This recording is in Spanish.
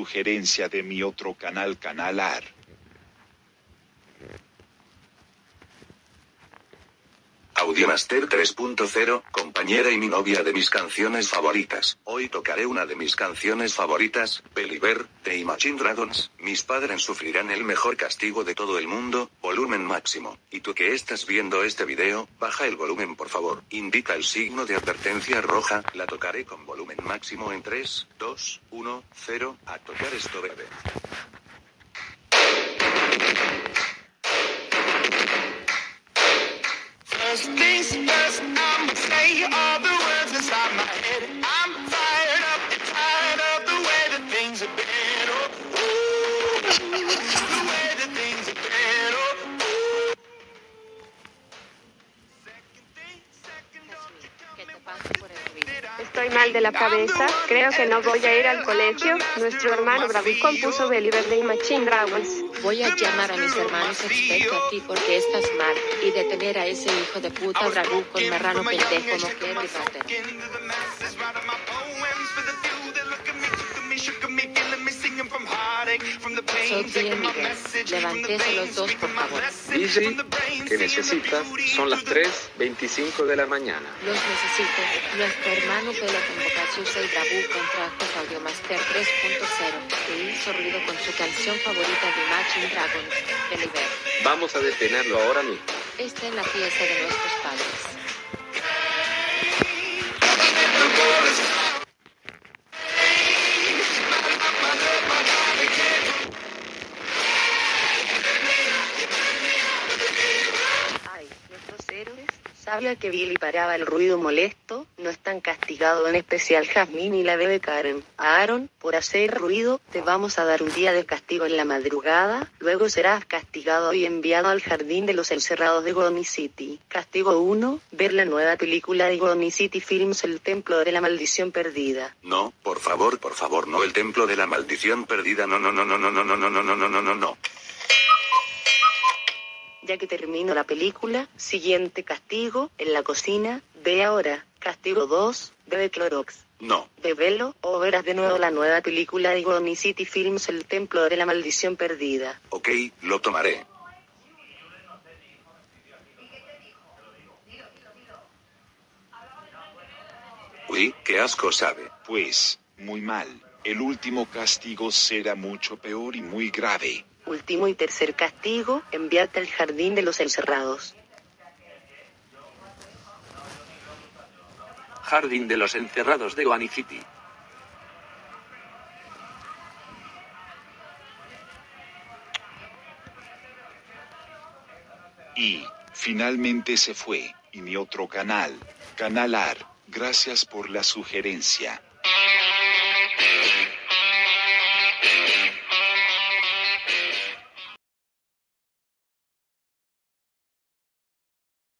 sugerencia de mi otro canal, Canal AR. Audiomaster 3.0, compañera y mi novia de mis canciones favoritas. Hoy tocaré una de mis canciones favoritas, Believer, de Imagine Dragons. Mis padres sufrirán el mejor castigo de todo el mundo, volumen máximo. Y tú que estás viendo este video, baja el volumen por favor. Indica el signo de advertencia roja, la tocaré con volumen máximo en 3, 2, 1, 0, a tocar esto bebé. First things first, I'ma say all the words inside my head. I'm fired up and tired of the way that things have been. Oh, ooh, the way that things have been. Oh, ooh. Second thing, second, don't you tell me what you think that I Estoy mal de la cabeza, creo que no voy a ir al colegio. Nuestro hermano Bravi compuso Believer de Imagine Dragons. Voy a llamar a mis hermanos expertos aquí porque estás mal y detener a ese hijo de puta Bravu con marrano pendejo moquero y ratero. Soy bien Miguel, levántese los dos por favor. DJ, ¿qué necesitas? Son las 3:25 de la mañana. Los necesito. Nuestro hermano Pelo Convocacius y Bravu contrajo Audiomaster 3.0 e hizo ruido con su canción favorita de Imagine Dragons, Believer. Vamos a detenerlo ahora mismo. Está en la fiesta de nuestros padres. Ay, nuestros héroes. Sabía que Billy paraba el ruido molesto, no están castigados en especial Jasmine y la bebé Karen. A Aaron, por hacer ruido, te vamos a dar un día de castigo en la madrugada, luego serás castigado y enviado al jardín de los encerrados de Goni City. Castigo 1, ver la nueva película de Goni City Films El Templo de la Maldición Perdida. No, por favor, no, el templo de la maldición perdida, no. Ya que termino la película, siguiente castigo, en la cocina, ve ahora. Castigo 2, bebe Clorox. No. Bebelo, o verás de nuevo la nueva película de Goni City Films El Templo de la Maldición Perdida. Ok, lo tomaré. Uy, qué asco sabe. Pues, muy mal. El último castigo será mucho peor y muy grave. Último y tercer castigo, enviarte al jardín de los encerrados. Jardín de los encerrados de Goni City. Y, finalmente se fue, y mi otro canal, Canal AR, gracias por la sugerencia.